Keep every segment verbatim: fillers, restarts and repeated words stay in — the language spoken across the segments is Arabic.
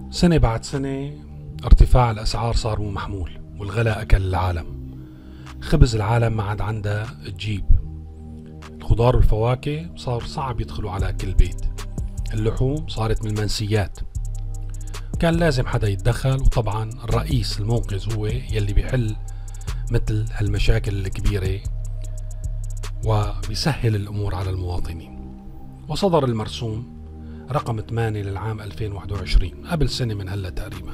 سنة بعد سنة ارتفاع الأسعار صار مو محمول والغلاء أكل العالم. خبز العالم ما عاد عندها تجيب. الخضار والفواكه صار صعب يدخلوا على كل بيت. اللحوم صارت من المنسيات. كان لازم حدا يتدخل، وطبعا الرئيس المنقذ هو يلي بيحل مثل هالمشاكل الكبيرة وبيسهل الأمور على المواطنين. وصدر المرسوم رقم ثمانية للعام ألفين وواحد وعشرين قبل سنة من هلا تقريبا،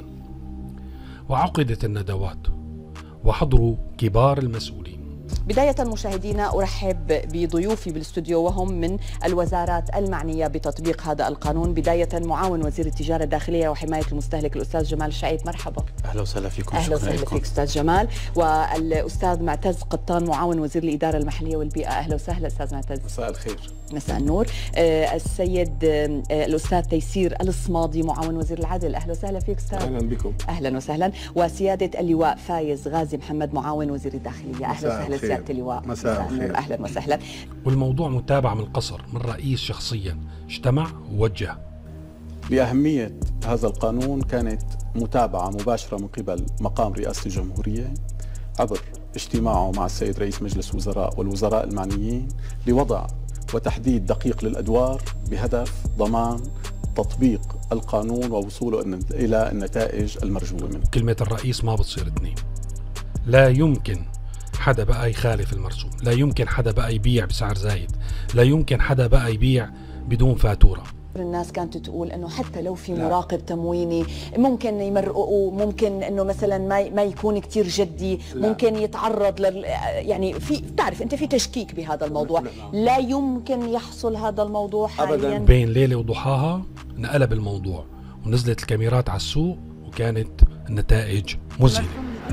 وعقدت الندوات وحضروا كبار المسؤولين. بداية مشاهدينا أرحب بضيوفي بالاستوديو وهم من الوزارات المعنية بتطبيق هذا القانون. بداية معاون وزير التجارة الداخلية وحماية المستهلك الأستاذ جمال الشعيب، مرحبا. أهلا وسهلا فيكم. أهلا وسهلا فيك أستاذ جمال. والأستاذ معتز قطان معاون وزير الإدارة المحلية والبيئة، أهلا وسهلا أستاذ معتز. مساء الخير. مساء النور. آه السيد آه الأستاذ تيسير الصمادي معاون وزير العدل، أهلا وسهلا فيك أستاذ. أهلا بكم. أهلا وسهلا. وسيادة اللواء فايز غازي محمد معاون وزير الداخلية، أهلا وسهلا سيادة اللواء. مساء الخير. أهلا وسهلا. والموضوع متابع من القصر من الرئيس شخصيا، اجتمع ووجه. بأهمية هذا القانون كانت متابعة مباشرة من قبل مقام رئاسة الجمهورية عبر اجتماعه مع السيد رئيس مجلس الوزراء والوزراء المعنيين لوضع وتحديد دقيق للأدوار بهدف ضمان تطبيق القانون ووصوله إلى النتائج المرجوة منه. كلمة الرئيس ما بتصير اثنين. لا يمكن حدا بقى يخالف المرسوم، لا يمكن حدا بقى يبيع بسعر زايد، لا يمكن حدا بقى يبيع بدون فاتورة. الناس كانت تقول انه حتى لو في مراقب تمويني ممكن يمرقوا، ممكن انه مثلا ما ما يكون كثير جدي، ممكن يتعرض لل يعني في بتعرف انت في تشكيك بهذا الموضوع. لا يمكن يحصل هذا الموضوع حاليا. بين ليلة وضحاها انقلب الموضوع ونزلت الكاميرات على السوق وكانت النتائج مذهلة.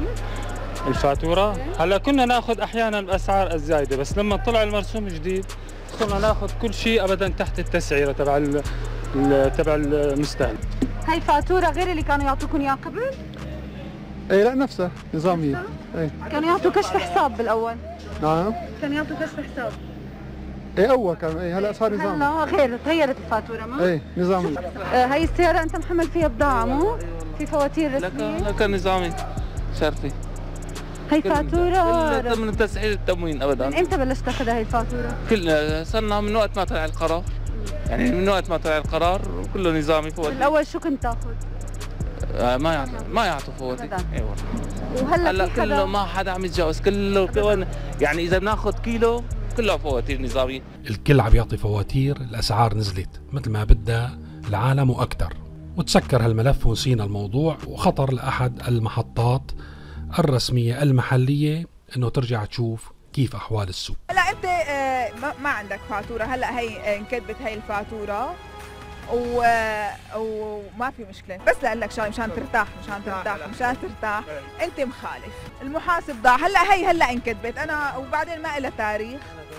الفاتورة هلا كنا ناخذ احيانا باسعار الزايده، بس لما طلع المرسوم الجديد صرنا ناخذ كل شيء ابدا تحت التسعيره تبع تبع المستهلك. هي فاتوره غير اللي كانوا يعطوكم اياها قبل؟ اي لا نفسها نظاميه. اي كانوا يعطوا كشف حساب بالاول. نعم كانوا يعطوا كشف حساب. اي اول كان اي هلا صار نظامي. هلا غير تغيرت الفاتوره ما؟ اي نظامي. آه هي السياره انت محمل فيها بضاعه مو؟ في فواتير رسميه؟ لا كان نظامي شرفي. هي فاتورة من تسعير التموين ابدا. من امتى بلشت تاخذها هي الفاتورة؟ كل صرنا من وقت ما طلع القرار. يعني من وقت ما طلع القرار كله نظامي فواتير. الاول شو كنت تاخذ؟ آه ما يعطوا ما يعطوا فواتير. ايوه. وهلا هلا كله ما حدا عم يتجاوز، كله يعني اذا بناخذ كيلو كله فواتير نظامي. الكل عم يعطي فواتير، الاسعار نزلت مثل ما بدها العالم واكثر. وتسكر هالملف ونسينا الموضوع، وخطر لاحد المحطات الرسمية المحلية انه ترجع تشوف كيف احوال السوق. هلا انت آه ما عندك فاتورة، هلا هي انكتبت هي الفاتورة و... وما في مشكلة، بس لاقول لك شغله مشان ترتاح مشان ترتاح مشان ترتاح انت مخالف. المحاسب ضاع، هلا هي هلا انكتبت انا، وبعدين ما لها تاريخ.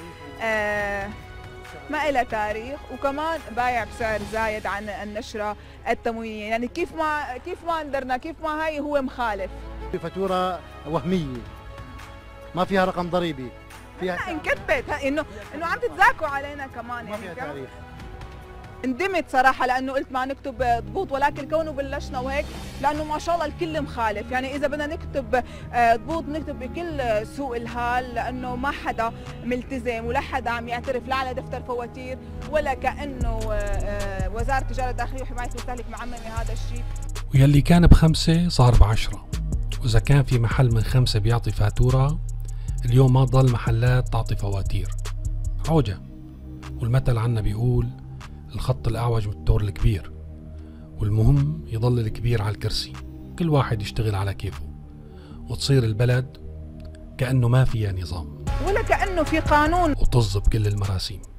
آه ما لها تاريخ، وكمان بايع بسعر زايد عن النشرة التموينية. يعني كيف ما كيف ما ندرنا كيف ما هي هو مخالف. فاتورة وهمية ما فيها رقم ضريبي، فيها انكتبت انه انه عم تتذاكوا علينا كمان. ما فيها تاريخ. ندمت صراحة لأنه قلت ما نكتب ضبوط، ولكن كونه بلشنا وهيك لأنه ما شاء الله الكل مخالف. يعني إذا بدنا نكتب ضبوط نكتب بكل سوق الحال، لأنه ما حدا ملتزم ولا حدا عم يعترف لا على دفتر فواتير ولا كأنه وزارة التجارة الداخلية وحماية المستهلك معممة هذا الشيء. ويلي كان بخمسة صار بعشرة، وإذا كان في محل من خمسة بيعطي فاتورة اليوم ما ضل محلات تعطي فواتير. عوجة. والمثل عنا بيقول الخط الأعوج من التور الكبير، والمهم يضل الكبير على الكرسي، كل واحد يشتغل على كيفه وتصير البلد كأنه ما فيها نظام ولا كأنه في قانون وطز بكل المراسيم.